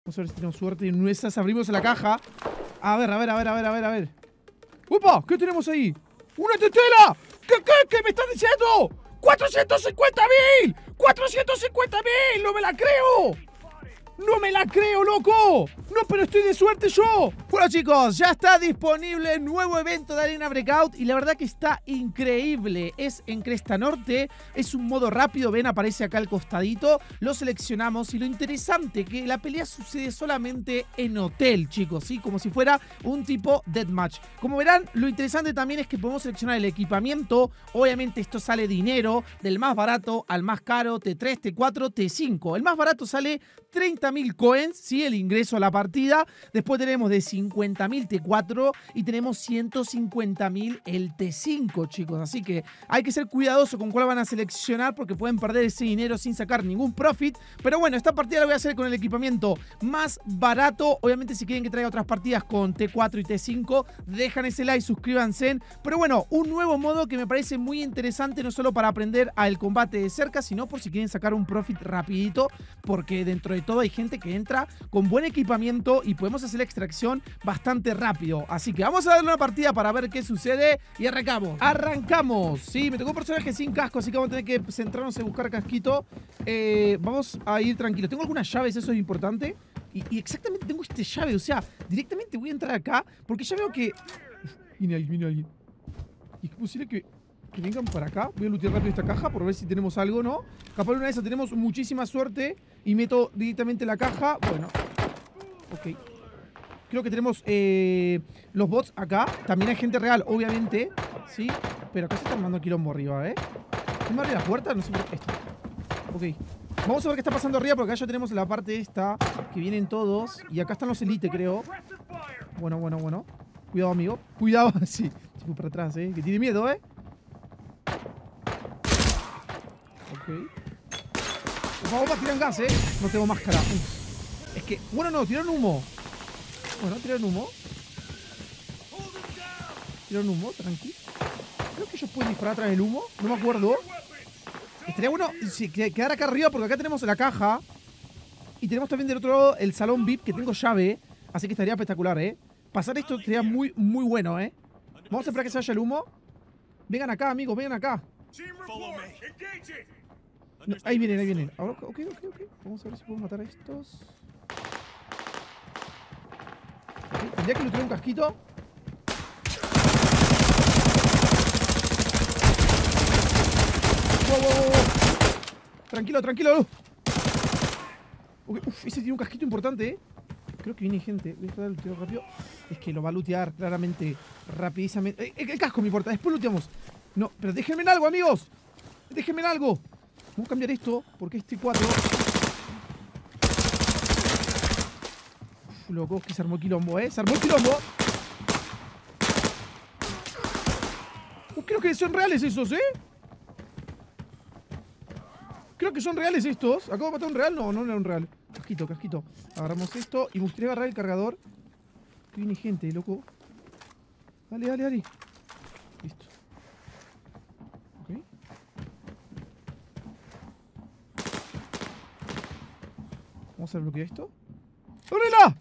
Vamos a ver si tenemos suerte. Y en esas abrimos la caja. A ver. ¡Upa! ¿Qué tenemos ahí? ¡Una tetera! ¿Qué me estás diciendo? ¡450.000! ¡450.000! ¡No me la creo! ¡No me la creo, loco! ¡No, pero estoy de suerte yo! Bueno, chicos, ya está disponible el nuevo evento de Arena Breakout y la verdad que está increíble. Es en Cresta Norte, es un modo rápido, ven, aparece acá al costadito. Lo seleccionamos y lo interesante que la pelea sucede solamente en hotel, chicos, ¿sí? Como si fuera un tipo deathmatch. Como verán, lo interesante también es que podemos seleccionar el equipamiento. Obviamente esto sale dinero, del más barato al más caro, T3, T4, T5. El más barato sale 30.000 coins, ¿sí? El ingreso a la partida. Después tenemos de 50.000 T4 y tenemos 150.000 el T5, chicos. Así que hay que ser cuidadoso con cuál van a seleccionar porque pueden perder ese dinero sin sacar ningún profit. Pero bueno, esta partida la voy a hacer con el equipamiento más barato. Obviamente si quieren que traiga otras partidas con T4 y T5, dejan ese like, suscríbanse. Pero bueno, un nuevo modo que me parece muy interesante, no solo para aprender al combate de cerca, sino por si quieren sacar un profit rapidito, porque dentro de todo hay gente que entra con buen equipamiento y podemos hacer la extracción bastante rápido. Así que vamos a darle una partida para ver qué sucede y arrancamos. Sí, me tocó un personaje sin casco, así que vamos a tener que centrarnos en buscar casquito. Vamos a ir tranquilos. Tengo algunas llaves, eso es importante. Y exactamente tengo esta llave, o sea, directamente voy a entrar acá porque ya veo que... Viene alguien. Y es posible que vengan para acá. Voy a lootear rápido esta caja por ver si tenemos algo, ¿no? Capaz una de esas tenemos muchísima suerte y meto directamente la caja. Bueno, ok. Creo que tenemos los bots acá. También hay gente real, obviamente. Sí, pero acá se está armando quilombo arriba, ¿eh? ¿No me abre la puerta? No sé por qué. Esto. Ok. Vamos a ver qué está pasando arriba porque acá ya tenemos la parte esta que vienen todos. Y acá están los elite, creo. Bueno. Cuidado, amigo. Cuidado. Sí, chico para atrás, que tiene miedo, Ok. Vamos a tirar gas, No tengo máscara. Uf. Es que... Bueno, no, tiraron humo. Tiraron humo, tranqui. Creo que ellos pueden disparar atrás del humo. No me acuerdo. Estaría bueno si quedar acá arriba porque acá tenemos la caja. Y tenemos también del otro lado el salón VIP que tengo llave. Así que estaría espectacular, Pasar esto sería muy, muy bueno, Vamos a esperar que se vaya el humo. Vengan acá, amigos, vengan acá. No, ahí vienen. Ahora, ok. Vamos a ver si podemos matar a estos. Okay, tendría que lootear un casquito. Wow. Tranquilo. Okay, ese tiene un casquito importante, Creo que viene gente. Voy a estar looteando rápido. Es que lo va a lootear claramente, rapidísimamente. El casco me importa, después looteamos. No, pero déjenme en algo, amigos. Déjenme en algo. Vamos a cambiar esto, porque este 4. Loco, que se armó el quilombo, Se armó el quilombo. Creo que son reales esos, Creo que son reales estos. ¿Acabo de matar un real? No era un real. Casquito. Agarramos esto y me gustaría agarrar el cargador. Que viene gente, loco. Dale. Listo. Ok. Vamos a bloquear esto. ¡Ábrela!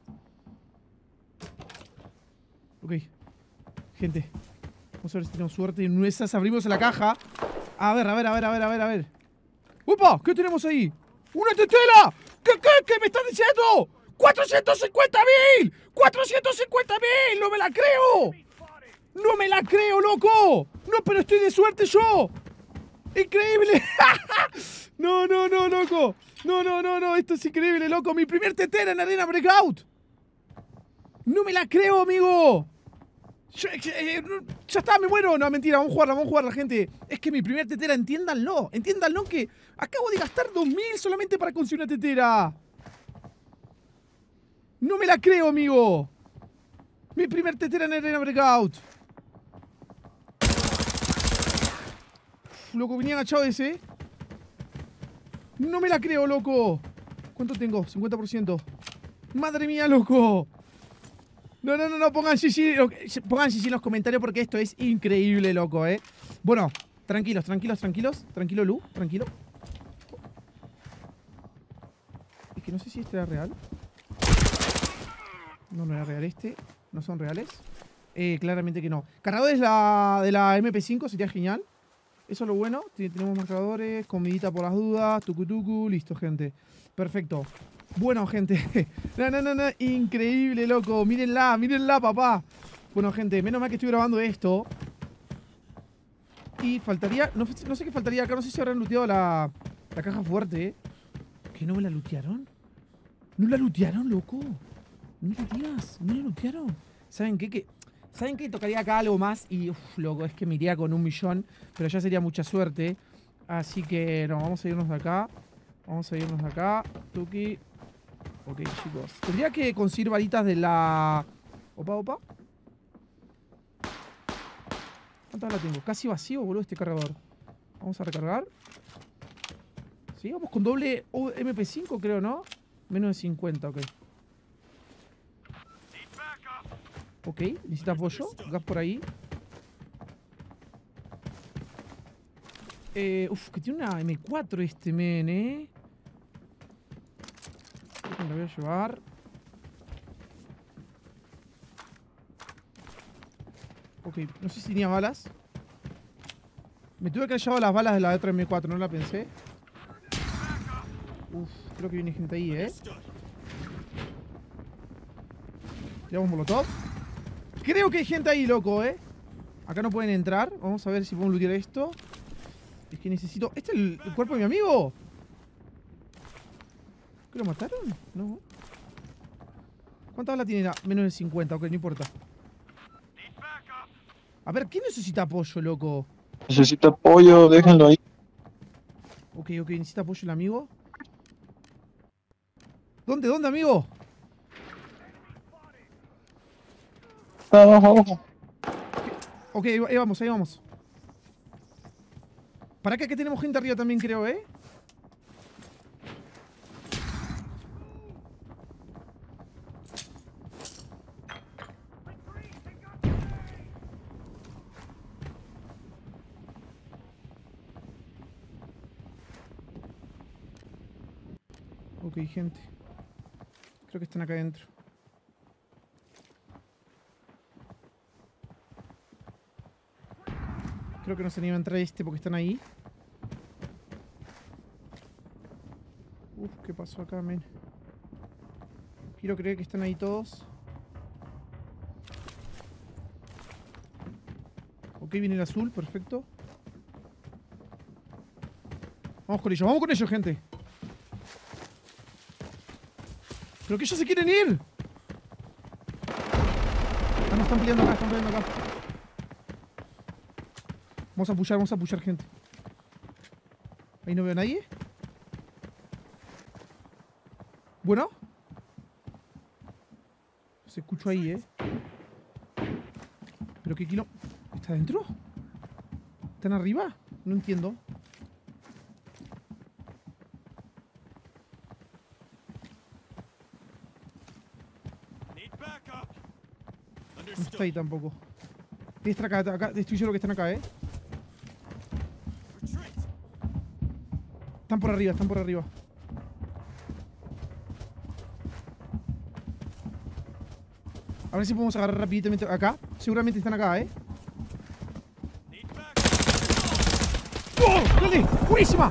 Ok. Gente. Vamos a ver si tenemos suerte. En una de esas abrimos la caja. A ver. ¡Upa! ¿Qué tenemos ahí? ¡Una tetera! ¿Qué me estás diciendo? ¡450.000! ¡450.000! ¡No me la creo! ¡No me la creo, loco! ¡No, pero estoy de suerte yo! ¡Increíble! No, loco. No. Esto es increíble, loco. Mi primer tetera en Arena Breakout. No me la creo, amigo. Ya está, me muero. No, mentira, vamos a jugarla, gente. Es que mi primer tetera, entiéndanlo que acabo de gastar 2.000 solamente para conseguir una tetera. No me la creo, amigo. Mi primer tetera en Arena Breakout. Loco, venía agachado ese. No me la creo, loco. ¿Cuánto tengo? 50%. Madre mía, loco. No, pongan GG. Pongan GG en los comentarios porque esto es increíble, loco, Bueno, tranquilos. Tranquilo, Lu, tranquilo. Es que no sé si este era real. No era real este. No son reales. Claramente que no. Cargadores de la MP5 sería genial. Eso es lo bueno. Tenemos marcadores, comidita por las dudas, tucu, listo, gente. Perfecto. Bueno, gente. No. Increíble, loco. Mírenla, papá. Bueno, gente, menos mal que estoy grabando esto. Y faltaría... No sé qué faltaría acá. No sé si habrán looteado la caja fuerte, ¿Que no me la lootearon? ¿No la lootearon, loco? No me digas. ¿No la lootearon? ¿Saben qué? ¿Saben qué? Tocaría acá algo más y, loco, es que me iría con 1 millón, pero ya sería mucha suerte. Así que, no, vamos a irnos de acá. Tuki. Ok, chicos. Tendría que conseguir varitas de la... Opa. ¿Cuántas la tengo? Casi vacío, boludo, este cargador. Vamos a recargar. Sí, vamos con doble MP5, creo, ¿no? Menos de 50, ok. Ok, necesita apoyo. Gas por ahí. Que tiene una M4 este men, Creo que me la voy a llevar. Ok, no sé si tenía balas. Me tuve que haber llevado las balas de la otra M4, no la pensé. Creo que viene gente ahí, Tiramos molotov. Creo que hay gente ahí, loco, Acá no pueden entrar. Vamos a ver si podemos lootear esto. Es que necesito... ¿Este es el cuerpo de mi amigo? ¿Que lo mataron? No. ¿Cuánta bala tiene? Menos de 50, ok, no importa. A ver, ¿quién necesita apoyo, loco? Necesita apoyo, déjenlo ahí. Ok, necesita apoyo el amigo. ¿Dónde, amigo? Abajo. Ok, ahí vamos. Para acá que tenemos gente arriba también, creo, Ok, gente. Creo que están acá adentro. Creo que no se anima a entrar porque están ahí. ¿Qué pasó acá, men? Quiero creer que están ahí todos. Ok, viene el azul, perfecto. Vamos con ellos, gente. ¿Pero que ellos se quieren ir? No, están peleando acá, Vamos a pushar, gente. Ahí no veo a nadie. Bueno. Se escuchó ahí, ¿Pero qué kilo? ¿Está adentro? ¿Están arriba? No entiendo. No está ahí tampoco. Está acá. Estoy seguro que están acá, Están por arriba. A ver si podemos agarrar rápidamente acá. Seguramente están acá, ¡Oh! ¡Dale! ¡Buenísima!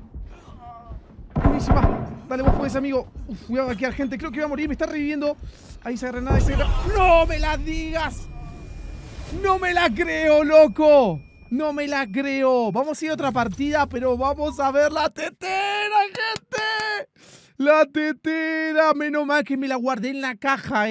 Dale, vos podés, amigo. Voy a vaquear, gente. Creo que voy a morir. Me está reviviendo. Ahí se agarra nada. ¡No me la digas! ¡No me la creo, loco! ¡No me la creo! Vamos a ir a otra partida, pero vamos a ver la tetera, gente. La tetera. Menos mal que me la guardé en la caja,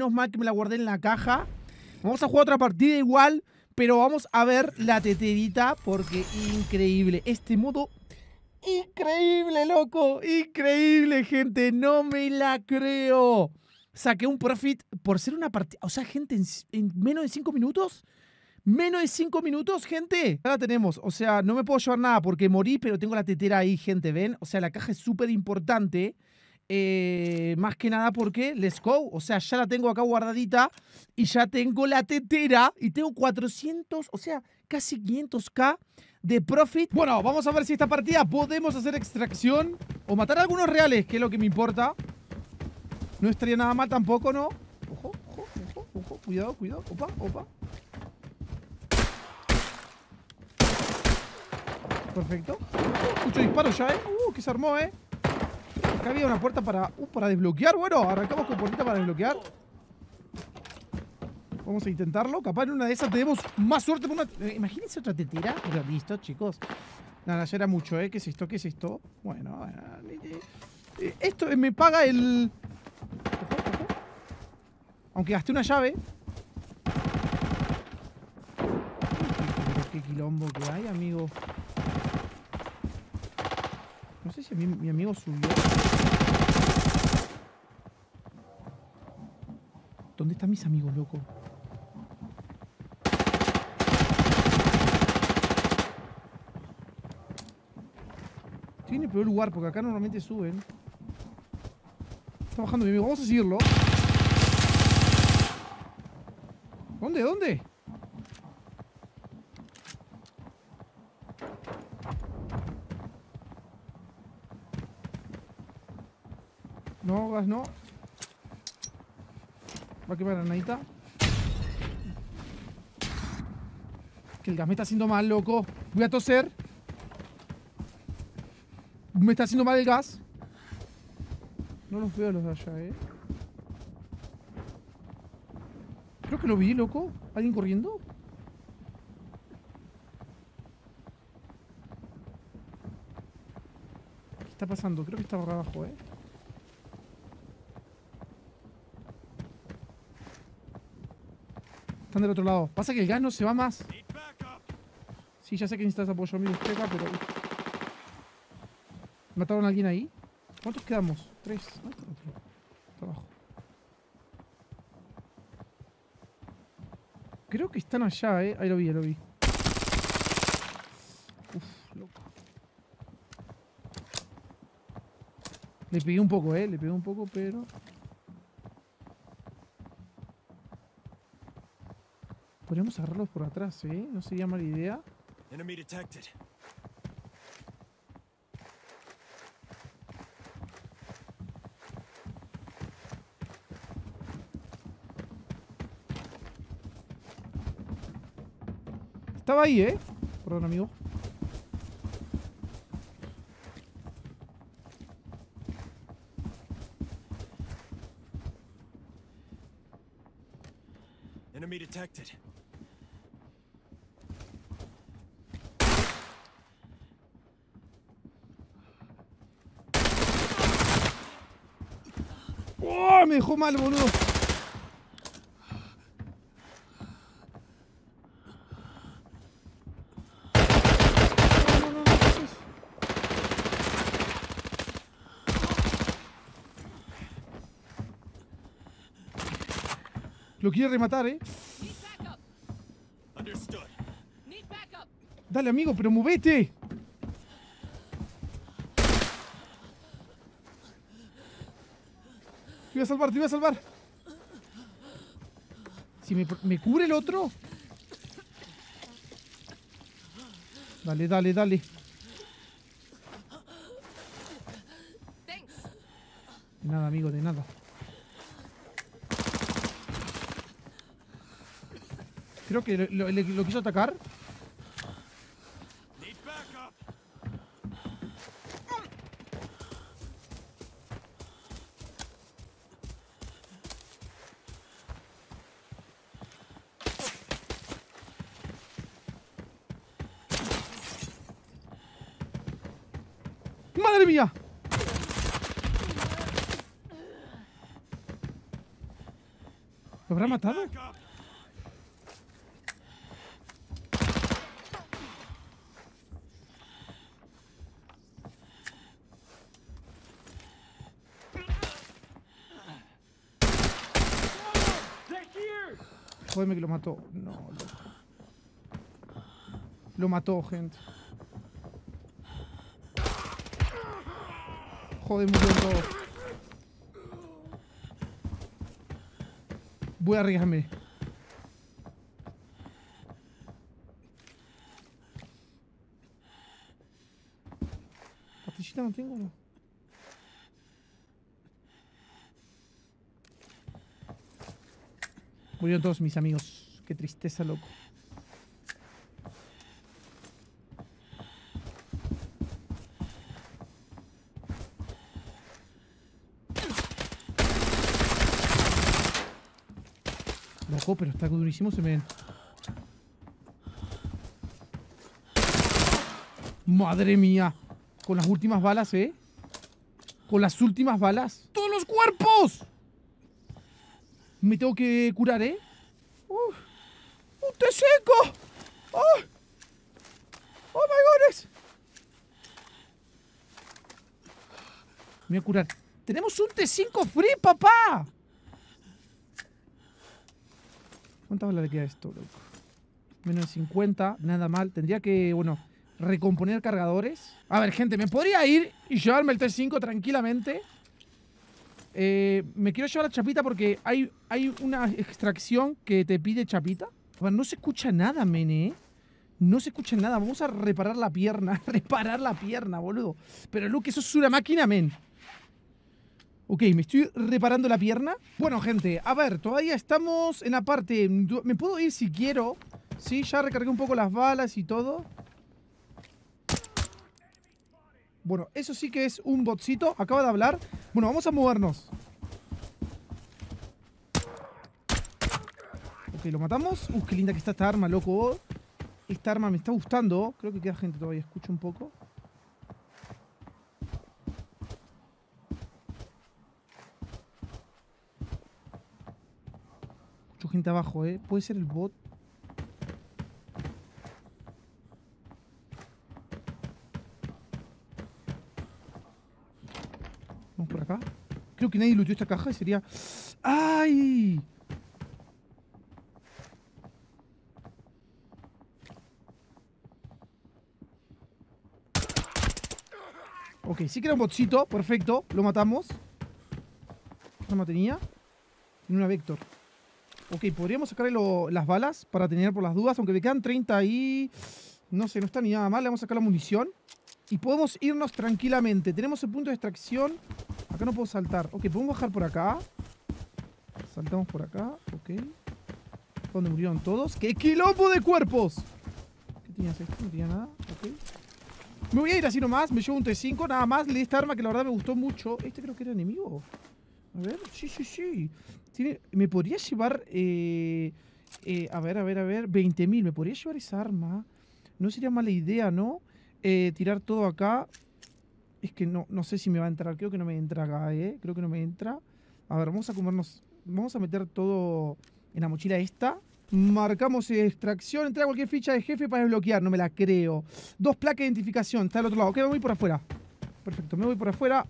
Vamos a jugar otra partida igual, pero vamos a ver la teterita porque increíble. Este modo... Increíble, loco. Increíble, gente. No me la creo. Saqué un profit por ser una partida. O sea, gente, en menos de 5 minutos. Menos de 5 minutos, gente. Ya la tenemos. O sea, no me puedo llevar nada porque morí, pero tengo la tetera ahí, gente. ¿Ven? O sea, la caja es súper importante. Más que nada porque, let's go. O sea, ya la tengo acá guardadita. Y ya tengo la tetera. Y tengo 400, o sea, casi 500k de profit. Bueno, vamos a ver si esta partida podemos hacer extracción o matar a algunos reales, que es lo que me importa. No estaría nada mal tampoco, ¿no? cuidado, cuidado. Opa, opa. Perfecto. Escucho disparos ya, que se armó, Acá había una puerta para desbloquear. Bueno, arrancamos con puertita para desbloquear. Vamos a intentarlo. Capaz en una de esas tenemos más suerte. Imagínense otra tetera. Pero listo, chicos. Nada, ya era mucho, ¿Qué es esto? ¿Qué es esto? Bueno, esto me paga el... Ojo, ojo. Aunque gasté una llave. Pero qué quilombo que hay, amigo. No sé si mi amigo subió. ¿Dónde están mis amigos, loco? Estoy en el peor lugar porque acá normalmente suben. Está bajando mi amigo. Vamos a seguirlo. ¿Dónde? ¿Dónde? No, gas no. Va a quemar la granadita. Que el gas me está haciendo mal, loco. Voy a toser. Me está haciendo mal el gas. No los veo los de allá, Creo que lo vi, loco. ¿Alguien corriendo? ¿Qué está pasando? Creo que está por abajo, Están del otro lado. Pasa que el gas no se va más. Sí, ya sé que necesitas apoyo, amigo. Pega, pero... ¿Mataron a alguien ahí? ¿Cuántos quedamos? 3. ¿Dónde está el otro? Está abajo. Creo que están allá, Ahí lo vi, lo vi. Uf, loco. Le pegué un poco, Le pegué un poco, pero... Podríamos agarrarlos por atrás, No sería mala idea. Enemy detected. Estaba ahí, Perdón, amigo. Enemy detected. ¡Oh! Me dejó mal, boludo. No, ¿qué es eso? Lo quiere rematar, Understood. Dale, amigo, pero movete. Te voy a salvar, te voy a salvar. Si me cubre el otro. Dale, dale, dale. De nada, amigo, de nada. Creo que lo quiso atacar. Need backup. ¡Madre mía! ¿Lo habrá matado? Backup. Jódeme que lo mató. No, loco. Lo mató, gente. Joder, murió todo. Voy a arriesgarme. ¿Pastillita no tengo o no? Murieron todos mis amigos. Qué tristeza, loco. Loco, pero está durísimo, se me ven. Madre mía. Con las últimas balas, ¿eh? Con las últimas balas. ¡Todos los cuerpos! Me tengo que curar, ¿eh? ¡Un té seco! ¡Oh! ¡Oh, my goodness! Me voy a curar. ¡Tenemos un T5 free, papá! ¿Cuántas balas le queda a esto, loco? Menos de 50, nada mal. Tendría que, bueno, recomponer cargadores. A ver, gente, me podría ir y llevarme el T5 tranquilamente. Me quiero llevar la chapita porque hay una extracción que te pide chapita. A ver, no se escucha nada, mene, ¿eh? No se escucha nada. Vamos a reparar la pierna. Reparar la pierna, boludo. Pero, Luke, eso es una máquina, men. Ok, me estoy reparando la pierna. Bueno, gente, a ver, todavía estamos en la parte... Me puedo ir si quiero. Sí, ya recargué un poco las balas y todo. Bueno, eso sí que es un botcito. Acaba de hablar. Bueno, vamos a movernos. Ok, lo matamos. Qué linda que está esta arma, loco. Esta arma me está gustando. Creo que queda gente todavía. Escucho un poco. Escucho gente abajo, ¿eh? Puede ser el bot. Vamos por acá. Creo que nadie looteó esta caja y sería... ¡Ay! Ok, sí que era un botcito. Perfecto. Lo matamos. ¿Qué arma tenía? Tiene una Vector. Ok, podríamos sacarle las balas para tener por las dudas. Aunque me quedan 30 y... No sé, no está ni nada mal. Le vamos a sacar la munición. Y podemos irnos tranquilamente. Tenemos el punto de extracción. Acá no puedo saltar. Ok, podemos bajar por acá. Saltamos por acá. Ok. ¿Dónde murieron todos? ¡Qué quilombo de cuerpos! ¿Qué tenías esto? No tenía nada. Ok. Me voy a ir así nomás. Me llevo un T5. Nada más. Le di esta arma que la verdad me gustó mucho. Este creo que era enemigo. A ver. Sí. ¿Me podría llevar... a ver. 20.000. ¿Me podría llevar esa arma? No sería mala idea, ¿no? Tirar todo acá. Es que no sé si me va a entrar. Creo que no me entra acá, Creo que no me entra. A ver, vamos a comernos... Vamos a meter todo en la mochila esta. Marcamos extracción. Entra cualquier ficha de jefe para desbloquear. No me la creo. 2 placas de identificación. Está al otro lado. Ok, me voy por afuera. Perfecto, me voy por afuera.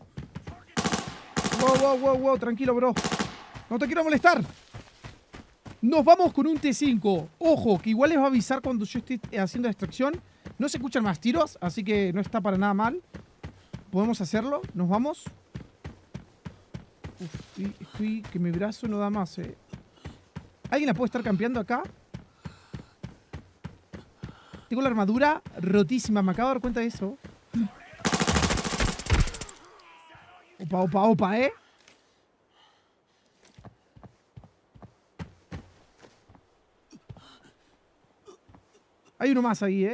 Wow. Tranquilo, bro. No te quiero molestar. Nos vamos con un T5. Ojo, que igual les va a avisar cuando yo esté haciendo la extracción. No se escuchan más tiros, así que no está para nada mal. Podemos hacerlo. Nos vamos. Estoy que mi brazo no da más, ¿Alguien la puede estar campeando acá? Tengo la armadura rotísima. Me acabo de dar cuenta de eso. Opa, Hay uno más ahí,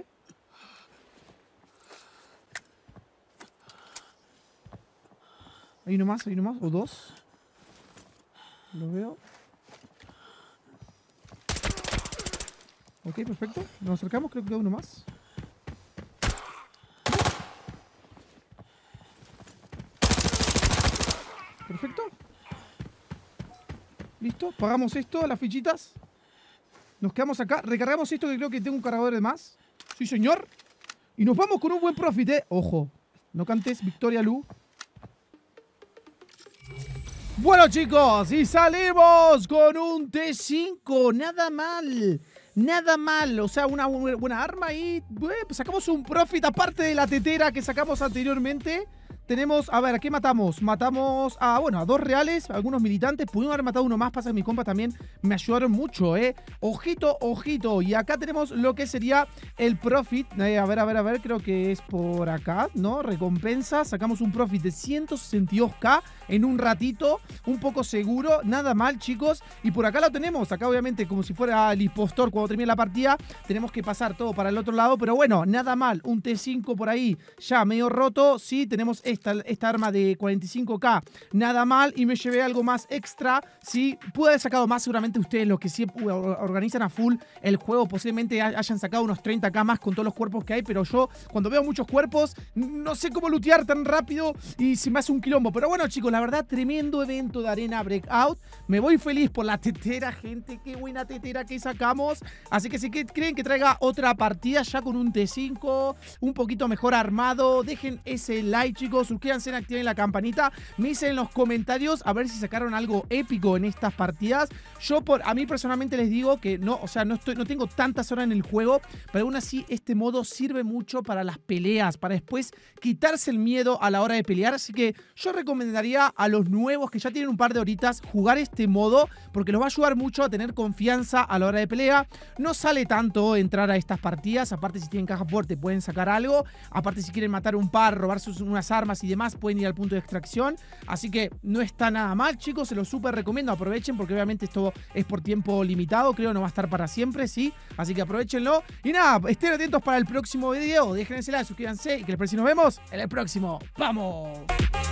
Hay uno más, o dos. Lo veo. Ok, perfecto. Nos acercamos, creo que queda uno más. Perfecto. Listo, pagamos esto, las fichitas. Nos quedamos acá, recargamos esto que creo que tengo un cargador de más. Sí, señor. Y nos vamos con un buen profit, Ojo, no cantes Victoria Lu. Bueno, chicos, y salimos con un T5. Nada mal. O sea, una buena arma y pues sacamos un profit aparte de la tetera que sacamos anteriormente. Tenemos, a ver, ¿a qué matamos? Matamos a, bueno, a 2 reales, algunos militantes. Pudimos haber matado uno más, pasa que mis compas también me ayudaron mucho, Ojito, ojito. Y acá tenemos lo que sería el profit. A ver, creo que es por acá, ¿no? Recompensa. Sacamos un profit de 162k en un ratito. Un poco seguro, nada mal, chicos. Y por acá lo tenemos. Acá, obviamente, como si fuera el impostor cuando termine la partida, tenemos que pasar todo para el otro lado. Pero bueno, nada mal. Un T5 por ahí ya medio roto. Sí, tenemos esta arma de 45k, nada mal, y me llevé algo más extra. Sí, pude haber sacado más, seguramente ustedes los que siempre organizan a full el juego posiblemente hayan sacado unos 30k más con todos los cuerpos que hay, pero yo cuando veo muchos cuerpos no sé cómo lootear tan rápido y se me hace un quilombo. Pero bueno, chicos, la verdad, tremendo evento de Arena Breakout. Me voy feliz por la tetera, gente, qué buena tetera que sacamos. Así que si creen que traiga otra partida ya con un T5 un poquito mejor armado, dejen ese like, chicos. Suscríbanse, activen la campanita. Me dicen en los comentarios a ver si sacaron algo épico en estas partidas. A mí personalmente les digo que no, o sea, no tengo tantas horas en el juego, pero aún así este modo sirve mucho para las peleas, para después quitarse el miedo a la hora de pelear. Así que yo recomendaría a los nuevos que ya tienen un par de horitas jugar este modo, porque los va a ayudar mucho a tener confianza a la hora de pelea. No sale tanto entrar a estas partidas, aparte si tienen caja fuerte pueden sacar algo, aparte si quieren matar un par, robarse unas armas y demás, pueden ir al punto de extracción. Así que no está nada mal, chicos, se los súper recomiendo. Aprovechen porque obviamente esto es por tiempo limitado, creo, no va a estar para siempre, sí. Así que aprovechenlo. Y nada, estén atentos para el próximo video. Dejen ese like, suscríbanse y que les parece. Nos vemos en el próximo. ¡Vamos!